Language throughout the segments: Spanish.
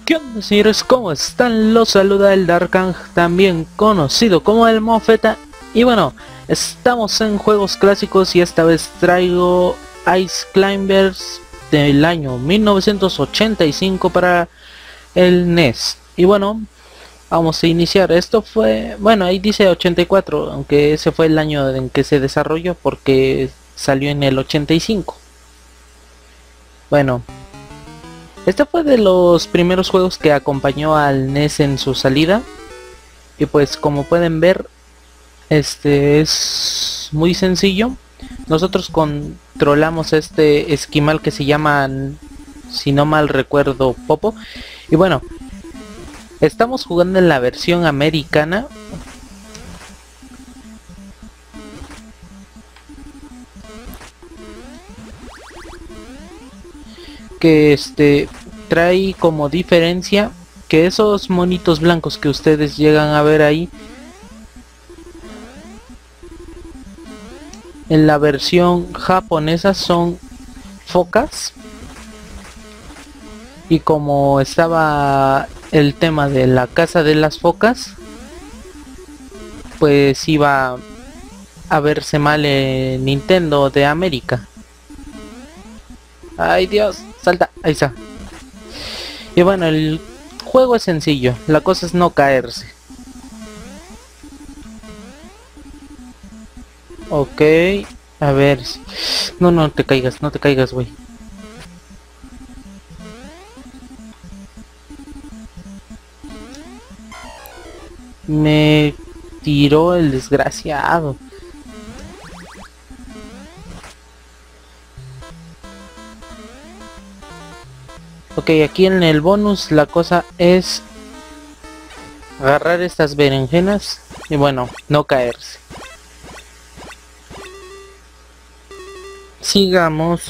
¿Qué onda, señores? ¿Cómo están? Los saluda el Darkang, también conocido como el Mofeta. Y bueno, estamos en juegos clásicos y esta vez traigo Ice Climbers del año 1985 para el NES. Y bueno, vamos a iniciar. Esto fue, bueno, ahí dice 84, aunque ese fue el año en que se desarrolló porque salió en el 85. Bueno, este fue de los primeros juegos que acompañó al NES en su salida. Y pues como pueden ver, este es muy sencillo. Nosotros controlamos este esquimal que se llama, si no mal recuerdo, Popo. Y bueno, estamos jugando en la versión americana. Que trae como diferencia que esos monitos blancos que ustedes llegan a ver ahí en la versión japonesa son focas, y como estaba el tema de la casa de las focas, pues iba a verse mal en Nintendo de América. Ay Dios, salta, ahí está. Y bueno, el juego es sencillo, la cosa es no caerse. Ok, a ver. No te caigas, no te caigas, güey. Me tiró el desgraciado. Ok, aquí en el bonus la cosa es agarrar estas berenjenas y bueno, no caerse. Sigamos.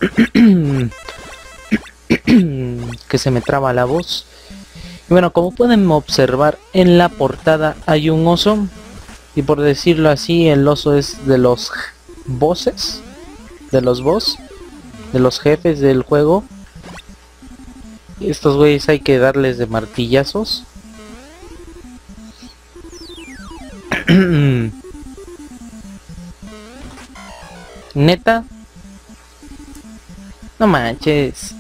Que se me traba la voz. Y bueno, como pueden observar en la portada hay un oso. Y por decirlo así, el oso es de los bosses. De los boss. De los jefes del juego. Y estos güeyes hay que darles de martillazos. Neta. No manches.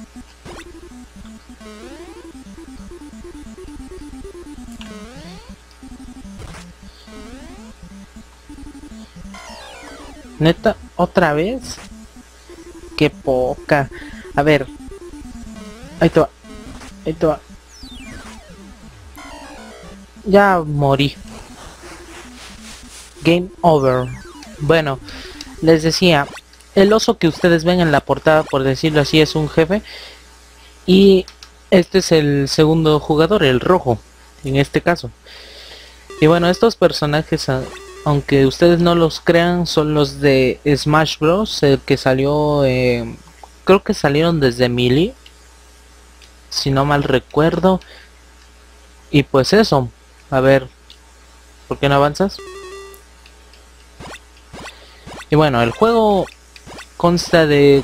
Neta, otra vez. Qué poca. A ver. Ahí te va. Ahí te va. Ya morí. Game over. Bueno, les decía, el oso que ustedes ven en la portada, por decirlo así, es un jefe. Y este es el segundo jugador, el rojo, en este caso. Y bueno, estos personajes, aunque ustedes no los crean, son los de Smash Bros. El que salió, creo que salieron desde Melee, si no mal recuerdo. Y pues eso, a ver, ¿por qué no avanzas? Y bueno, el juego consta de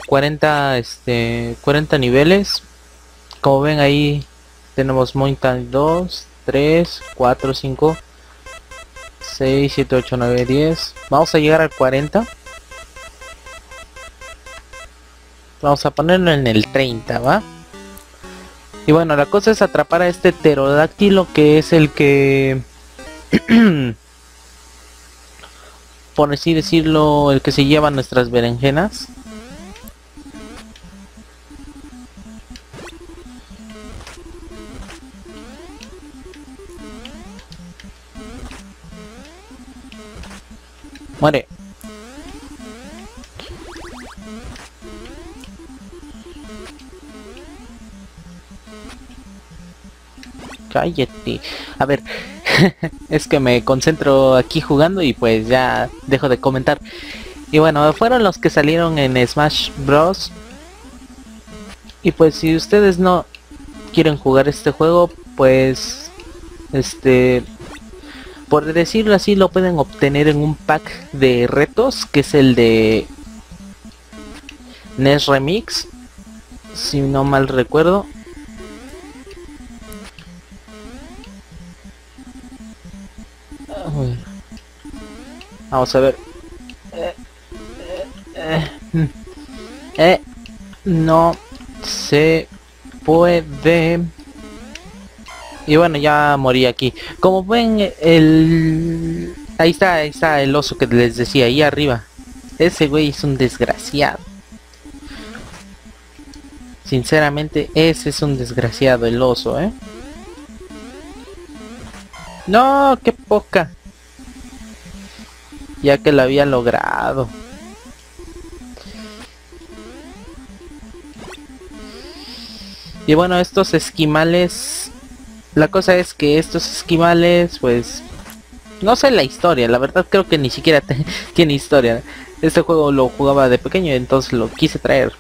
40 niveles. Como ven ahí tenemos Mountain 2, 3, 4, 5, 6, 7, 8, 9, 10. Vamos a llegar al 40. Vamos a ponerlo en el 30, ¿va? Y bueno, la cosa es atrapar a este pterodáctilo, que es el que por así decirlo, el que se lleva nuestras berenjenas. Muere. Cállate. A ver, es que me concentro aquí jugando y pues ya dejo de comentar. Y bueno, fueron los que salieron en Smash Bros. Y pues si ustedes no quieren jugar este juego, pues por decirlo así, lo pueden obtener en un pack de retos, que es el de NES Remix, si no mal recuerdo. Uy. Vamos a ver. No se puede. Y bueno, ya morí aquí. Como ven, ahí está el oso que les decía, ahí arriba. Ese güey es un desgraciado. Sinceramente, ese es un desgraciado, el oso, ¿eh? No, qué poca. Ya que lo había logrado. Y bueno, estos esquimales... La cosa es que estos esquimales, pues... No sé la historia, la verdad creo que ni siquiera tiene historia. Este juego lo jugaba de pequeño, entonces lo quise traer.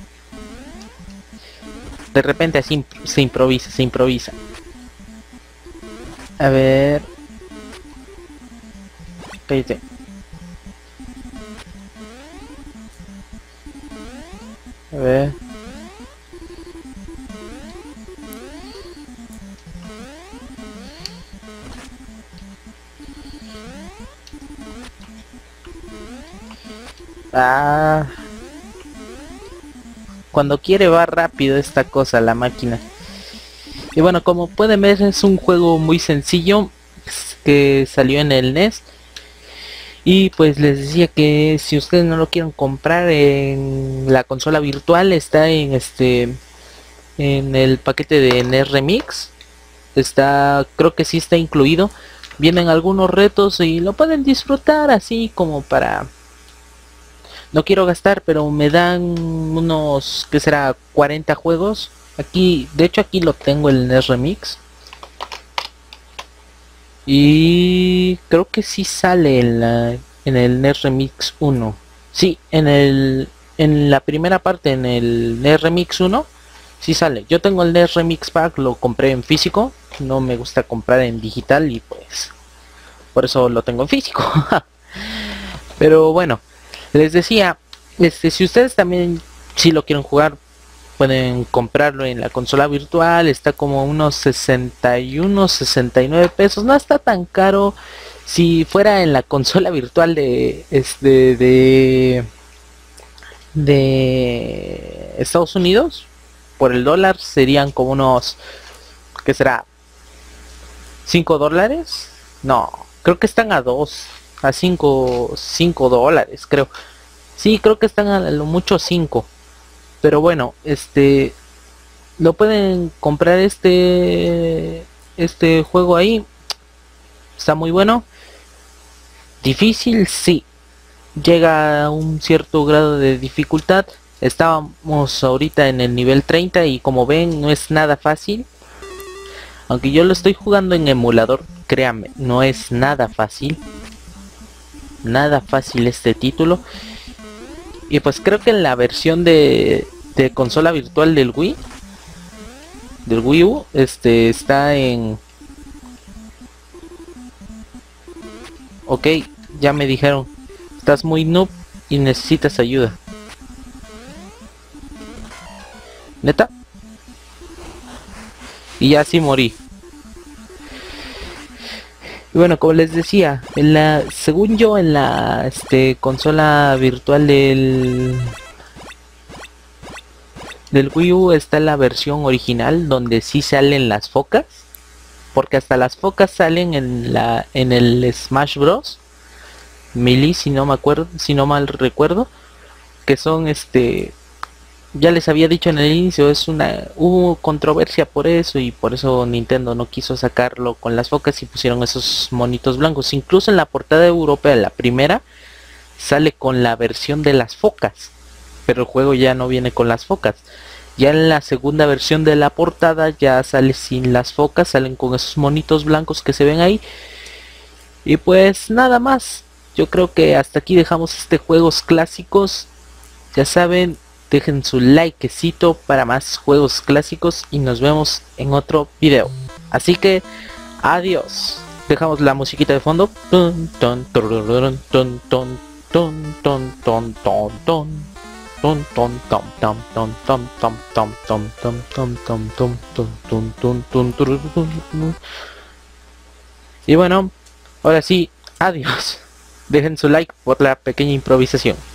De repente así se improvisa. A ver... Cállate. A ver... Ah, cuando quiere va rápido esta cosa, la máquina. Y bueno, como pueden ver es un juego muy sencillo que salió en el NES. Y pues les decía que si ustedes no lo quieren comprar en la consola virtual, está en en el paquete de NES Remix. Está, creo que sí está incluido. Vienen algunos retos y lo pueden disfrutar así como para... No quiero gastar, pero me dan unos, ¿qué será? 40 juegos. Aquí, de hecho aquí lo tengo el NES Remix. Y creo que sí sale en el NES Remix 1. Sí, en la primera parte, en el NES Remix 1, sí sale. Yo tengo el NES Remix Pack, lo compré en físico. No me gusta comprar en digital y pues por eso lo tengo en físico. Pero bueno. Les decía, si ustedes también si lo quieren jugar, pueden comprarlo en la consola virtual, está como unos 61, 69 pesos, no está tan caro. Si fuera en la consola virtual de Estados Unidos, por el dólar serían como unos, ¿qué será? $5. No, creo que están a 5 dólares, creo. Sí, creo que están a lo mucho 5. Pero bueno, lo pueden comprar este juego ahí. Está muy bueno. Difícil, sí. Llega a un cierto grado de dificultad. Estábamos ahorita en el nivel 30 y como ven no es nada fácil. Aunque yo lo estoy jugando en emulador, créanme, no es nada fácil. Nada fácil este título. Y pues creo que en la versión de consola virtual del Wii U, está en... Ok, ya me dijeron, estás muy noob y necesitas ayuda. ¿Neta? Y ya sí morí. Y bueno, como les decía, según yo en la consola virtual del Wii U está la versión original donde sí salen las focas, porque hasta las focas salen en el Smash Bros. Melee, si no mal recuerdo, que son ya les había dicho en el inicio, hubo controversia por eso y por eso Nintendo no quiso sacarlo con las focas y pusieron esos monitos blancos. Incluso en la portada europea, la primera, sale con la versión de las focas, pero el juego ya no viene con las focas. Ya en la segunda versión de la portada ya sale sin las focas, salen con esos monitos blancos que se ven ahí. Y pues nada más, yo creo que hasta aquí dejamos juegos clásicos. Ya saben, dejen su likecito para más juegos clásicos y nos vemos en otro video. Así que adiós. Dejamos la musiquita de fondo. Y bueno, ahora sí, Adiós. Dejen su like por la pequeña improvisación.